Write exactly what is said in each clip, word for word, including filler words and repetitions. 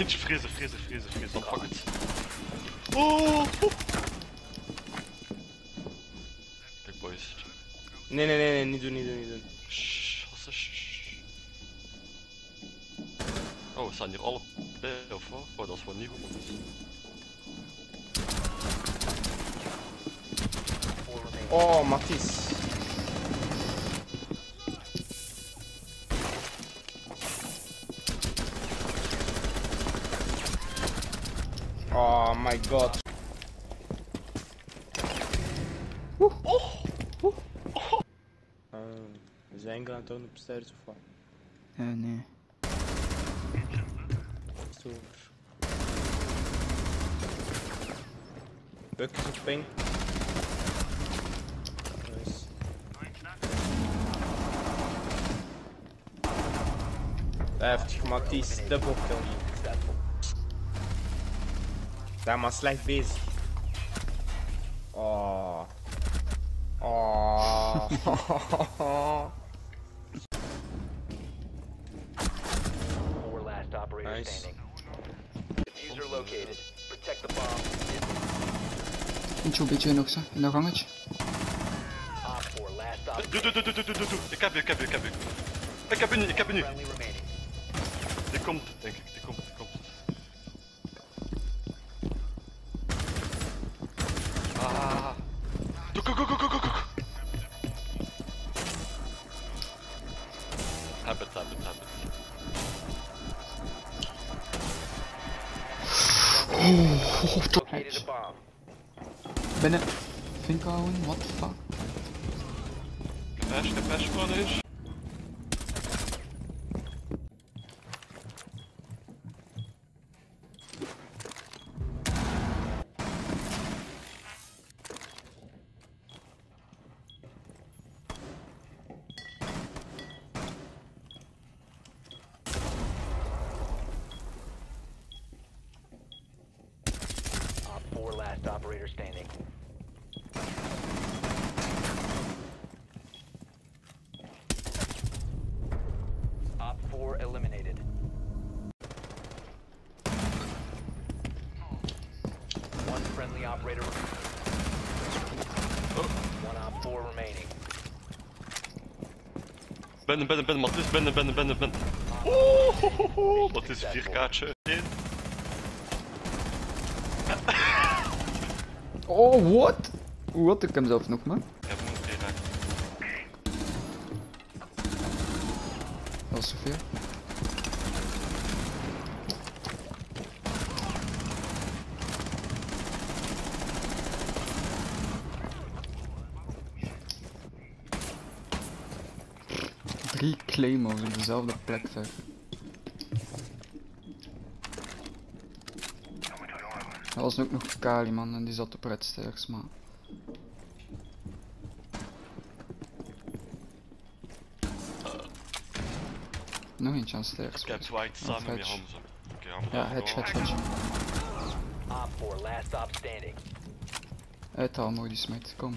Eentje freezer, freezer, freezer, freezer. Dan pak het. Oh, oh. Kijk boys. Nee, nee, nee, nee, niet doen, niet doen, niet doen. Shh, shh. Oh, we staan hier alle bij, of wat? Oh, dat is wel nieuw. Oh, Matthijs. Oh my god. Oeh. Oh. Oeh. Oh. Uh, we zijn gaan tonen op stairs of wat? Ja, uh, nee. Zo. Buckjes op ping. Nice. Heftig, Matthijs, dubbel kill. Daar maar slecht bezig. Oh. Oh. Four last operators Nice. standing. Diffuser located. Protect the bomb. Eentje een beetje nog zo, in dat gangetje. Op four last op. Doe, doe, doe, doe, doe, doe, doe. Ik heb je, ik heb je, ik heb je. Ik heb je nu, ik heb je nu. Friendly remaining. Die komt, denk ik, die komt, die komt. Ah. Doe, go, go, go, go, go, go. Heb het, heb het, heb het. Located a bomb. Binnen. Vink houden, what the fuck. Capash, capash gewoon eens. Op four last operator standing. Op four eliminated. One friendly operator. Oh. One op four remaining. Binnen, binnen, binnen, Matthijs, binnen, binnen, binnen, binnen. Oeh, dat is een vier kaartje. Oh, what? Wat? Ik heb hem zelf nog, man. Ik heb hem nog geen raak. Dat is zoveel. Drie claymores op dezelfde plek ver. Dat was ook nog Kali, man, en die zat op red stairs, maar... Nog eentje aan stairs. Ik heb White samen met hedge. Hamza. Oké, Hamza. Ja, hedge, hedge, hedge. Op four last op standing. Uithaal, mooi die smijt, kom.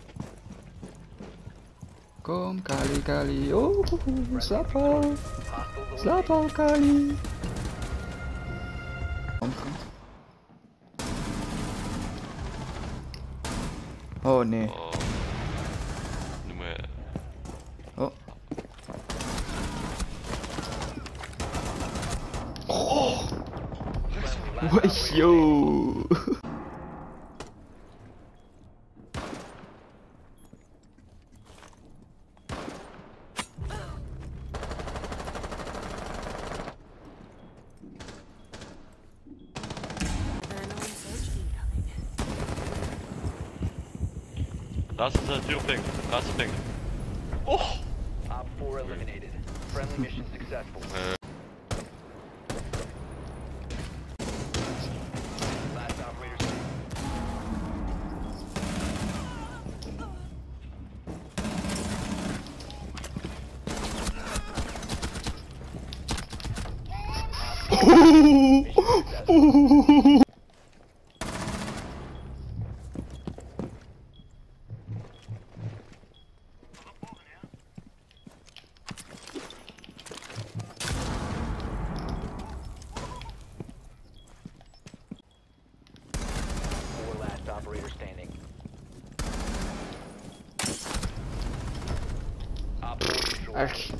Kom, Kali, Kali. Oh, slaap al. Hostiles Slaap al, Kali. Omkant. Oh nee. Oh. Nu moet je... Oh. Friendly last Wat, yo. Laatste uh, duur ping, laatste ping. Oh! Op four eliminated. Friendly mission successful. Uh. Last operator standing. Mission successful. Erg.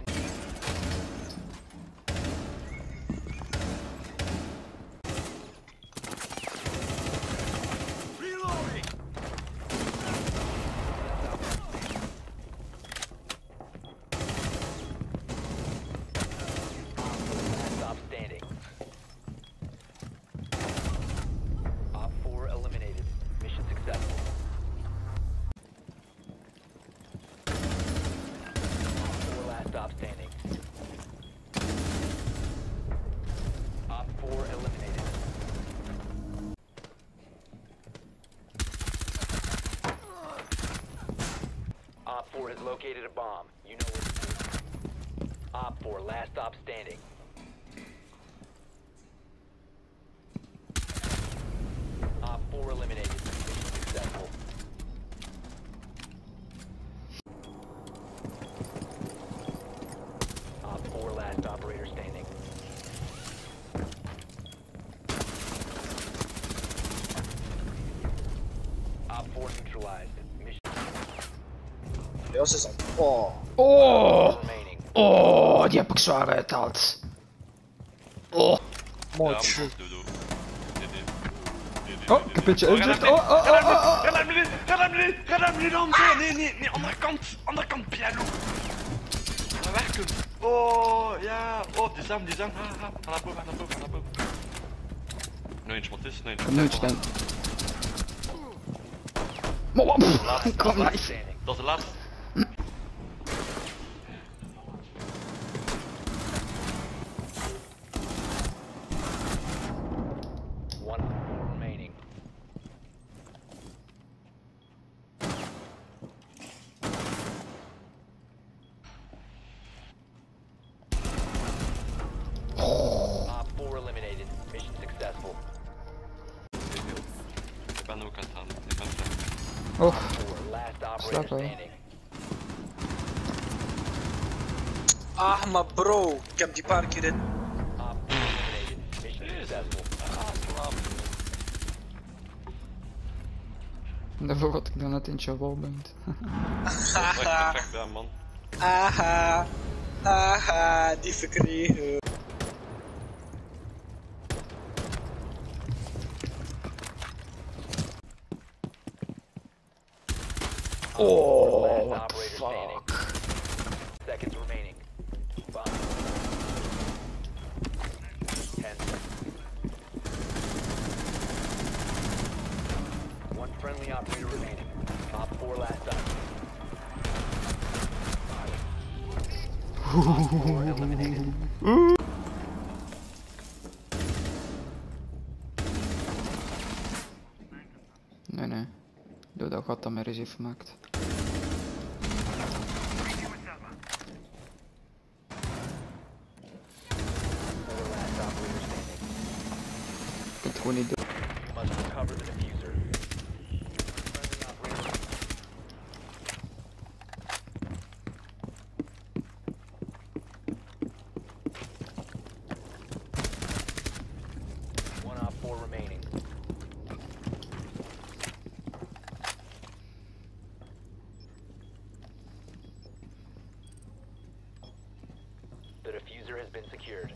Stop standing. Op four eliminated. Mission successful. Op four last stop standing. Op four eliminated. Op four has located a bomb. You know what to do. Op four last stop standing. Op four eliminated. Mission successful. Op four last operator standing. Op four neutralized. Mission Jos is op. Oh. Oh! remaining. Oh, die heb ik zwaar uitgehaald. Oh. Mooi. Ja, tjoe. maar doe, doe. Nee, nee. Nee, nee, Oh, nee, ik heb een nee. beetje Oh, inzicht. red hem Oh, oh, oh, oh, oh. niet, red hem niet, red hem niet, red hem niet, dan. Nee, nee, nee, nee, andere kant, andere kant, piano. Ga werken. Oh, ja, oh, die zam, die zam. Ha, ha. Ga naar boven, ga naar boven, ga naar boven. Nog eentje, wat is het? Nee, Nu staan. Maar wat? Laatste, Ik kan laatste. niet. Standing. Dat is de laatste. One op four remaining. Op four eliminated. Mission successful. Ik ben ook aan het gaan. Ik ben het. Oh, Four last operator Slaap wel. standing. Ah, maar bro. Ik heb die paar keer in. Op four eliminated. Mission successful. daarvoor had ik dan net eentje wallbanged. Echt perfect gedaan, man. Aha. Aha, die verkregen. Oh, Last what the operator standing. fuck. Seconds remaining. Five. Ten. One friendly operator remaining. Op four last up. Op four eliminated. Nee, nee. Doe dat gat dat mij eens heeft gemaakt. Four last operator standing. Ik kan het gewoon niet doen. You must recover the diffuser. Friendly operator. One op four remaining. The diffuser has been secured.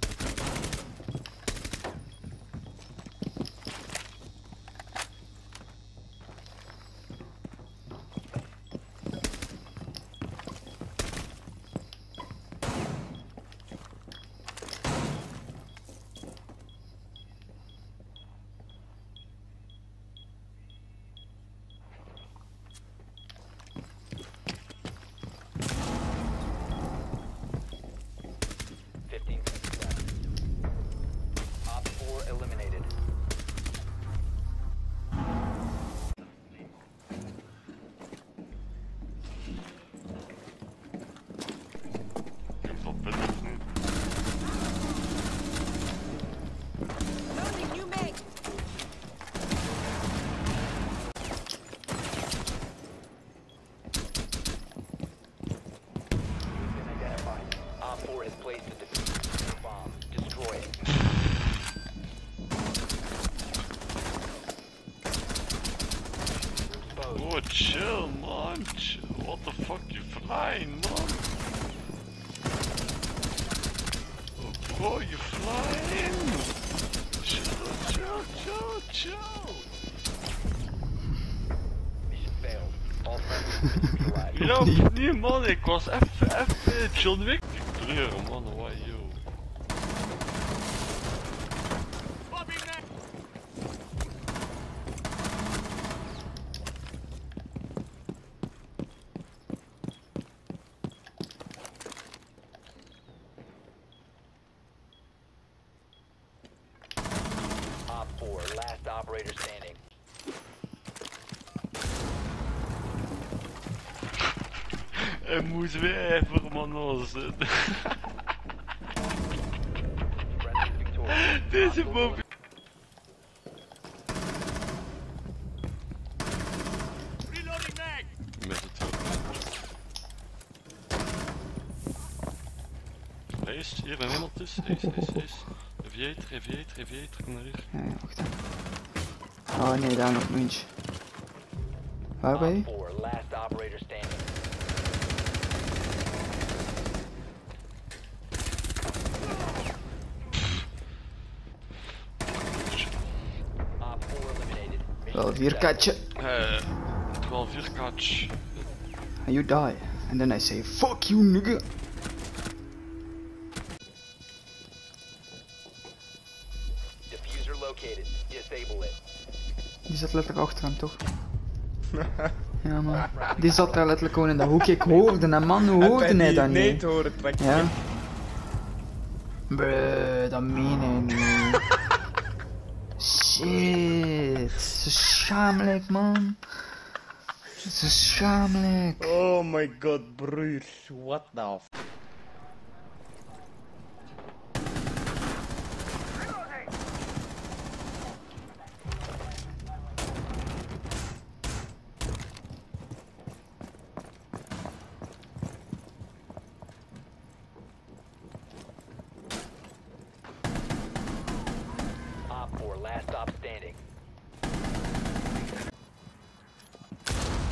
Fifteen seconds left. Op four eliminated. Ik heb wel punten of niet? Loading new mag. Been identified. Op four has placed a diffuser bomb. Destroy it. Exposed. Oh, chill, man. Chill. What the fuck, you flying, man? Oh, you're flying! Chill, chill, chill, chill! Mission failed. All friendly neutralized. Ja, nee man, ik was even, even John Wick. Treuren man, why yo. Op four, last operator standing. Hij moet wijver man als Friendly victorious. deze mop. Met het hoofd. Hij is hier en helemaal tussen. Hij is, hij is, hij is. Aviator, aviator, aviator, kom naar hier. Ja, ja, wacht even. Oh nee, daar nog eentje. Waar ben je? Op four, last operator standing. Op four eliminated. Mission Wel, vier successful. katje. Eh, twaalf vier catch. And you die. And then I say, fuck you nigga. Diffuser located. Disable it. Die zat letterlijk achter hem, toch? Ja man. Die zat daar letterlijk gewoon in dat hoekje. Ik hoorde hem man, hoe hoorde hij dat Nee, niet? te horen trekken. Ja. Bruh, dat meen hij niet. Shit. Zo schamelijk man. Zo schamelijk. Oh my god, broer. What the f... Op four, last stop standing.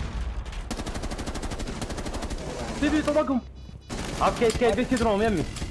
Bibi, طبقهم. اوكي اوكي بيت يدرون يمي